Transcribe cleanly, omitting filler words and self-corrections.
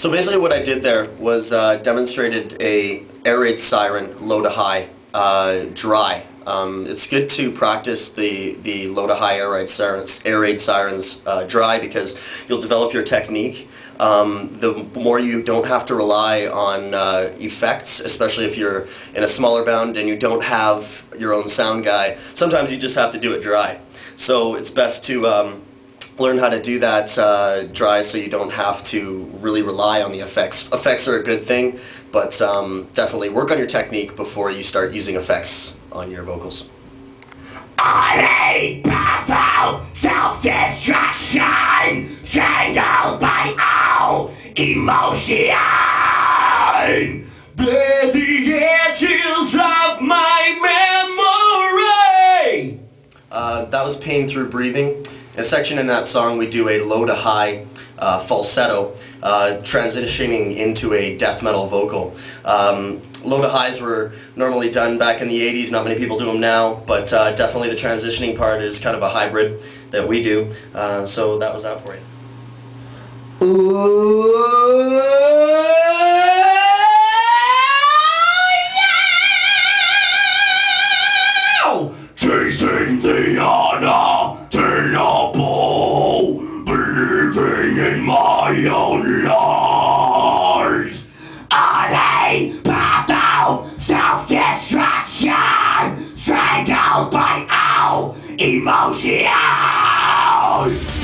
So basically what I did there was demonstrated a air raid siren, low to high, dry. It's good to practice the low to high air raid sirens dry because you'll develop your technique. The more you don't have to rely on effects, especially if you're in a smaller band and you don't have your own sound guy. Sometimes you just have to do it dry. So it's best to learn how to do that dry so you don't have to really rely on the effects. Effects are a good thing, but definitely work on your technique before you start using effects on your vocals. I powerful self-destruction, strangled by all emotion. Blur the edges of my memory. That was Pain Through Breathing. In a section in that song we do a low to high falsetto, transitioning into a death metal vocal. Low to highs were normally done back in the 80s, not many people do them now, but definitely the transitioning part is kind of a hybrid that we do, so that was that for you. Chasing the unattainable, believing in my own lies. Unable self-destruction, strangled by all emotion.